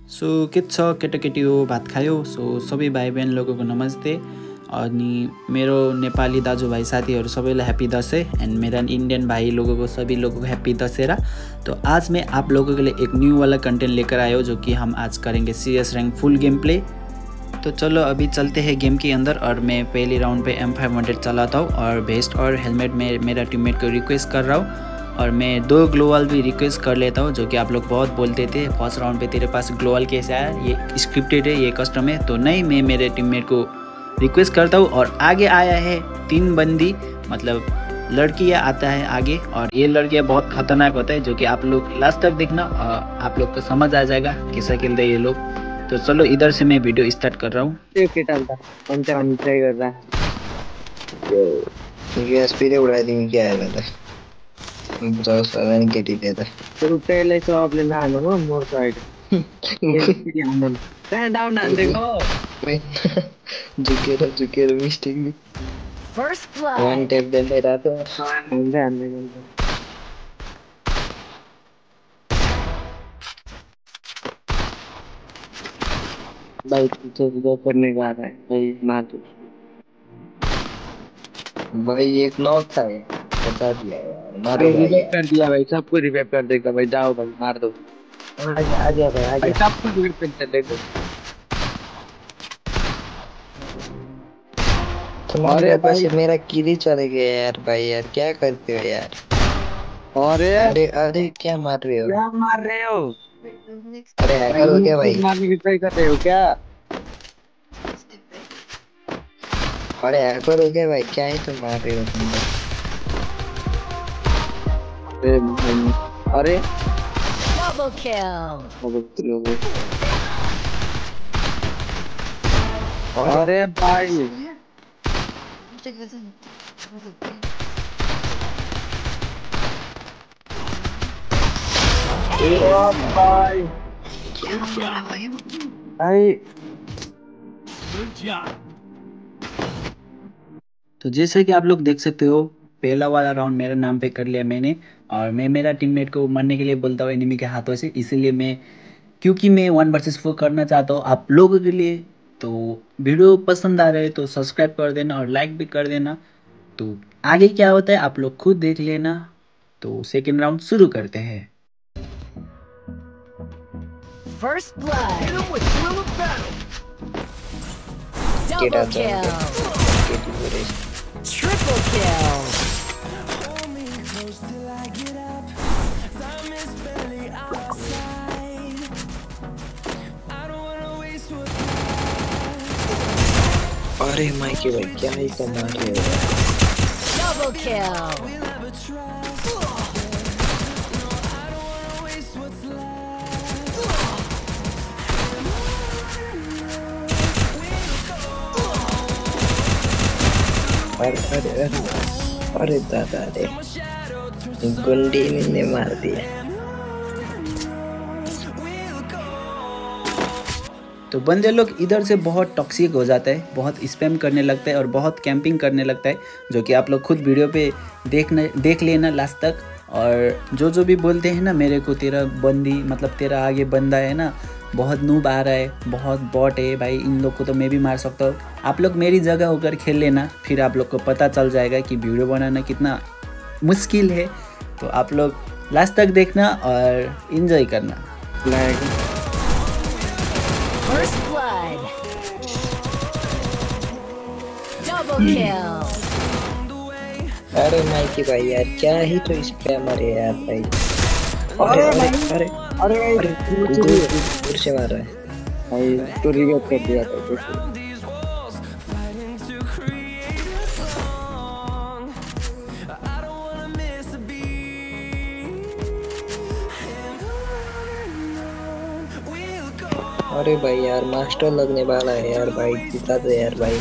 सो के छ केटाकेटी हो भात खायो। सो सबै भाइ बहन लोगों नमस्ते। अनि मेरो नेपाली दाजुभाइ साथीहरू सबैलाई हैप्पी दशहं एंड मेरा इंडियन भाई लोगों को सभी लोगों को हैप्पी दशहरा। तो आज मैं आप लोगों के लिए एक न्यू वाला कंटेंट लेकर आया हूँ जो कि हम आज करेंगे CS rank full game play. तो चलो अभी चलते हैं गेम के अंदर और मैं पहली राउंड पे M500 चलाता हूँ और वेस्ट और हेलमेट में मेरा टीममेट को रिक्वेस्ट कर रहा हूँ और मैं 2 ग्लोवाल भी रिक्वेस्ट कर लेता हूँ जो कि आप लोग बहुत बोलते थे फर्स्ट राउंड पे तेरे पास ग्लोवाल कैसे आया, ये स्क्रिप्टेड है, ये कस्टम है। तो नहीं, मैं मेरे टीममेट को रिक्वेस्ट करता हूँ और आगे आया है 3 बंदी मतलब लड़कियाँ आता है आगे और ये लड़कियाँ बहुत खतरनाक होता है जो कि आप लोग लास्ट तक देखना और आप लोग को समझ आ जाएगा कैसा खेलते हैं ये लोग। तो चलो इधर से मैं वीडियो स्टार्ट कर रहा हूँ। उड़ा दी क्या है तो सारा निकट ही देता तो पहले तो आपने लाना हो मोर साइड स्टैंड डाउन ना देखो झुके मिस्टेक भी फर्स्ट ब्लड वन टैप दे रहा तो अंदर भाई तो करने का रहा है भाई मार दो भाई एक नॉक था ये बता दिया यार मारो भाई रिवाइव कर दिया भाई, सबको रिवाइव कर देगा भाई। जाओ भाई मार दो, आ गया भाई सबको रिवाइव कर देगा। तुम्हारे पास मेरा किल ही चले गया यार भाई, यार क्या करते हो यार। अरे अरे क्या मार रहे हो, क्या मार रहे हो? अरे हैकर हो क्या भाई, मारने की ट्राई कर रहे हो क्या? अरे हैकर हो क्या भाई, क्या ही तुम मार रहे हो तुम अरे double kill अरे भाई भाई भाई। तो जैसे कि आप लोग देख सकते हो पहला वाला राउंड मेरे नाम पे कर लिया मैंने और मैं मेरा टीममेट को मरने के लिए बोलता हूँ एनिमी के हाथों से, इसीलिए मैं क्योंकि मैं 1 वर्सेस 4 करना चाहता हूँ आप लोगों के लिए। तो वीडियो पसंद आ रहा है तो सब्सक्राइब कर देना और लाइक भी कर देना। तो आगे क्या होता है आप लोग खुद देख लेना। तो सेकेंड राउंड शुरू करते हैं। first blood double kill triple kill अरे माइकी भाई क्या ही तो मार रहे हो double kill अरे दादा रे गुंडी ने मार दिया। तो बंदे लोग इधर से बहुत टॉक्सिक हो जाता है, बहुत स्पैम करने लगता है और बहुत कैंपिंग करने लगता है जो कि आप लोग खुद वीडियो पे देख लेना लास्ट तक। और जो भी बोलते हैं ना मेरे को तेरा बंदी मतलब तेरा आगे बंदा है ना बहुत नूब आ रहा है, बहुत बॉट है भाई, इन लोग को तो मैं भी मार सकता हूँ। आप लोग मेरी जगह होकर खेल लेना, फिर आप लोग को पता चल जाएगा कि वीडियो बनाना कितना मुश्किल है। तो आप लोग लास्ट तक देखना और इन्जॉय करना। first blood double kill अरे माइकी भाई यार क्या ही तो स्पैमर है यार भाई। अरे अरे अरे अरे दूर से मार रहा है भाई तो रिवाइव कर दिया था अरे भाई यार मास्टर लगने वाला है यार भाई, जिता दो यार भाई।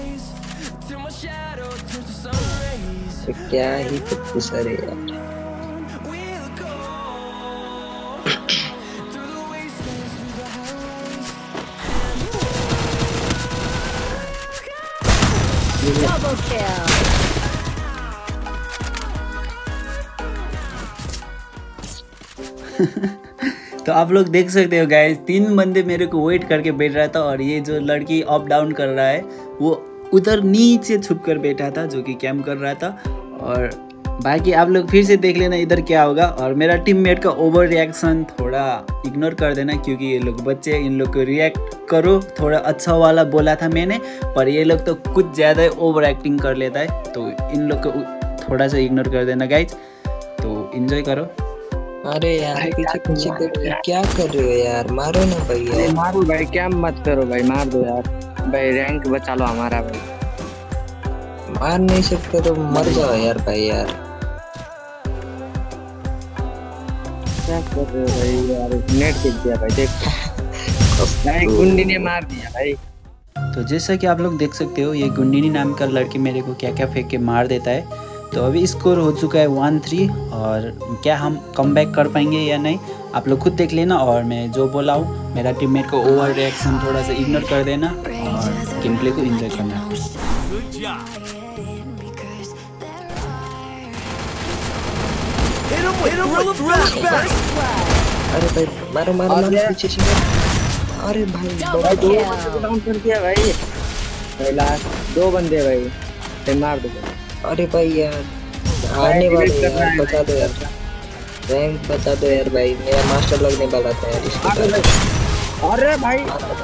तो क्या ही तो सर है यार। double kill तो आप लोग देख सकते हो गाइस, 3 बंदे मेरे को वेट करके बैठ रहा था और ये जो लड़की अप डाउन कर रहा है वो उधर नीचे छुप कर बैठा था जो कि कैम्प कर रहा था। और बाकी आप लोग फिर से देख लेना इधर क्या होगा। और मेरा टीममेट का ओवर रिएक्शन थोड़ा इग्नोर कर देना, क्योंकि ये लोग बच्चे, इन लोग को रिएक्ट करो थोड़ा अच्छा वाला बोला था मैंने, पर ये लोग तो कुछ ज़्यादा ओवर एक्टिंग कर लेता है, तो इन लोग को थोड़ा सा इग्नोर कर देना गाइज। तो एंजॉय करो। अरे यार पीछे पीछे क्या कर रहे हो यार, मारो ना भाई यार। मारो भाई, क्या मत करो भाई, मार दो यार भाई, रैंक बचा लो हमारा भाई। मार नहीं सकते तो मर जाओ यार भाई यार। क्या कर रहे हो भाई यार, नेट गिर गया भाई, देख भाई गुंडी ने मार दिया भाई। तो जैसा कि आप लोग देख सकते हो, ये गुंडिनी नाम का लड़की मेरे को क्या क्या फेंक के मार देता है। तो अभी स्कोर हो चुका है 1-3, और क्या हम कमबैक कर पाएंगे या नहीं आप लोग खुद देख लेना। और मैं जो बोला हूँ, मेरा टीममेट को ओवर रिएक्शन थोड़ा सा इग्नोर कर देना और गेम प्ले को एंजॉय करना। अरे भाई मारो मारो मारो पीछे से। अरे भाई Double डाउन कर दिया भाई, लास्ट 2 बंदे भाई, मार दो। अरे भाई यार आने वाले यार, बचा दो यार, रैंक बचा दो यार भाई, मेरा मास्टर लगने वाला था यार इसको। अरे भाई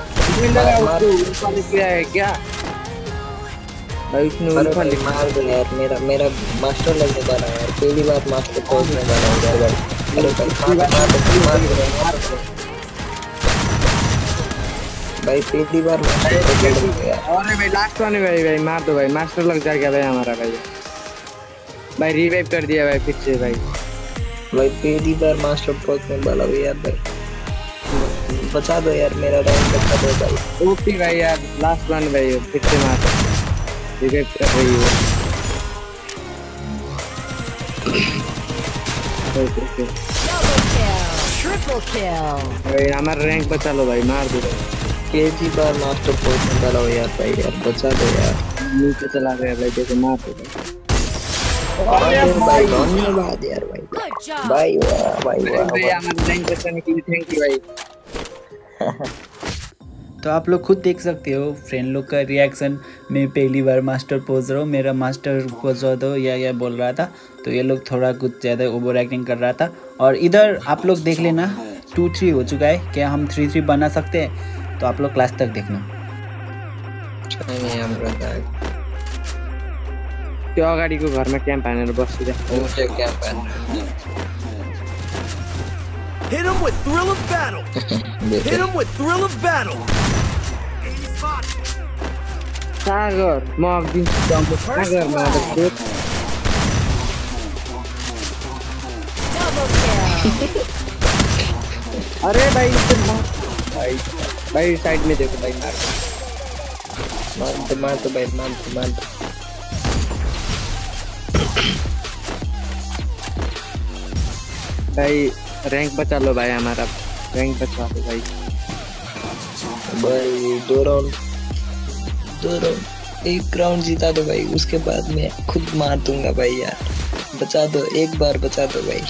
ऊपर किया है क्या भाई, उसने ऊपर लिखा। मार दो यार, मेरा मास्टर लगने वाला है यार, पहली बार मास्टर पहुंचने वाला है यार भाई। अरे भाई मार दो भाई, पहली बार मास्टर पहुंच गया। अरे भाई लास्ट वाले भाई मार दो भाई, मास्टर लग जाएगा भाई हमारा भाई रिवाइव कर दिया भाई फिर से भाई पहली बार मास्टर पहुंचने वाला है यार भाई, बचा दो यार, मेरा रैंक बचा दो भाई। ओपी भाई यार, लास्ट वन भाई फिर से मार रिवाइव कर रही है। kill. Triple kill. भाई हमारा रैंक बचा लो भाई, मार दो भाई। पहली बार मास्टर पहुंचने वाला हो यार भाई, यार बचा दो यार। नीचे चला गया भाई, देखो मार दो भाई। भाई धन्यवाद यार भाई, Good job. भाई वाह भाई वाह भाई वाह। हमारा रैंक बचाने के लिए थैंक यू भाई। तो आप लोग खुद देख सकते हो फ्रेंड लोग का रिएक्शन। मैं पहली बार मास्टर पहुंच रहा हूँ, मेरा मास्टर पहुंचा दो या बोल रहा था, तो ये लोग थोड़ा कुछ ज़्यादा ओवर एक्टिंग कर रहा था। और इधर आप लोग देख लेना 2-3 हो चुका है, क्या हम 3-3 बना सकते हैं? तो आप लोग क्लास तक देखना। नहीं हम रहता है त्यो अगाडिको घरमा क्याम्प हानेर बसिरा। मुझे क्या पहनना Hit him with thrill of battle. Hit him with thrill of battle. सागर म अब दिन्छु जम्प सागरमा त Double kill. अरे भाई भाई भाई साइड में देखो भाई, मार दो भाई, मार दो। भाई रैंक बचा लो भाई, हमारा रैंक बचा लो भाई। भाई 2 राउंड 1 राउंड जीता दो भाई, उसके बाद मैं खुद मार दूंगा भाई यार, बचा दो, एक बार बचा दो भाई।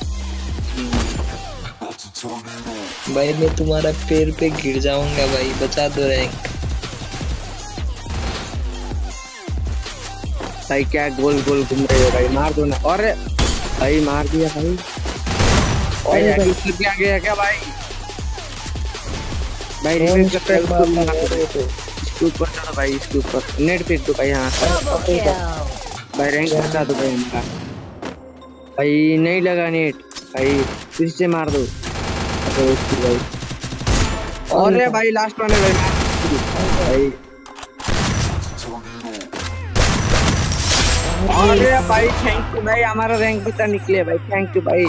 भाई मैं तुम्हारा पैर पे गिर जाऊंगा भाई, बचा दो रैंक। भाई क्या गोल गोल घूम रहे हो भाई, मार दो ना। अरे भाई मार दिया भाई, और भाई आ गया क्या भाई? भाई रिवाइव करते इसके ऊपर चलो भाई, इसके ऊपर नेट फेंक दो भाई। हाँ Double kill. भाई रैंक बचा दो भाई हमारा। भाई नहीं लगा नेट भाई, फिर से मार दो भाई। अरे भाई लास्ट वन है भाई, अरे भाई थैंक यू भाई, हमारा रैंक भी तो निकले भाई, थैंक यू भाई।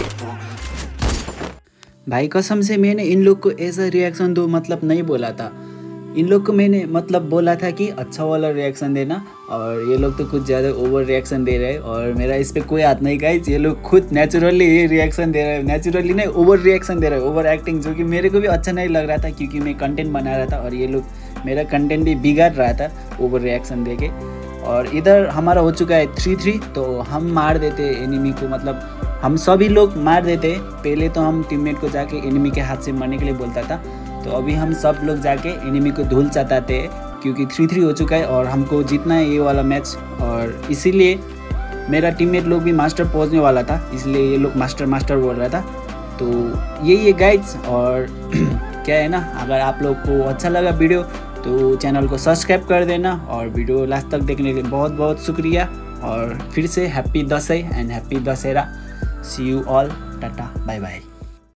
भाई कसम से मैंने इन लोग को ऐसा रिएक्शन दो मतलब नहीं बोला था, इन लोग को मैंने मतलब बोला था कि अच्छा वाला रिएक्शन देना, और ये लोग तो कुछ ज़्यादा ओवर रिएक्शन दे रहे हैं और मेरा इस पर कोई हाथ नहीं गाइस। ये लोग खुद नेचुरली ये रिएक्शन दे रहे हैं, नेचुरली नहीं ओवर रिएक्शन दे रहे हैं, ओवर एक्टिंग, जो कि मेरे को भी अच्छा नहीं लग रहा था क्योंकि मैं कंटेंट बना रहा था और ये लोग मेरा कंटेंट भी बिगाड़ रहा था ओवर रिएक्शन दे के। और इधर हमारा हो चुका है 3-3, तो हम मार देते एनिमी को, मतलब हम सभी लोग मार देते। पहले तो हम टीममेट को जाके एनिमी के हाथ से मरने के लिए बोलता था, तो अभी हम सब लोग जाके एनिमी को धूल चटाते हैं क्योंकि 3-3 हो चुका है और हमको जीतना है ये वाला मैच। और इसीलिए मेरा टीममेट लोग भी मास्टर पहुंचने वाला था, इसलिए ये लोग मास्टर बोल रहा था। तो यही है गाइड्स। और क्या है ना, अगर आप लोग को अच्छा लगा वीडियो तो चैनल को सब्सक्राइब कर देना और वीडियो लास्ट तक देखने के लिए बहुत बहुत शुक्रिया। और फिर से happy Dussehra and happy Dussehra. See you all, tata bye bye.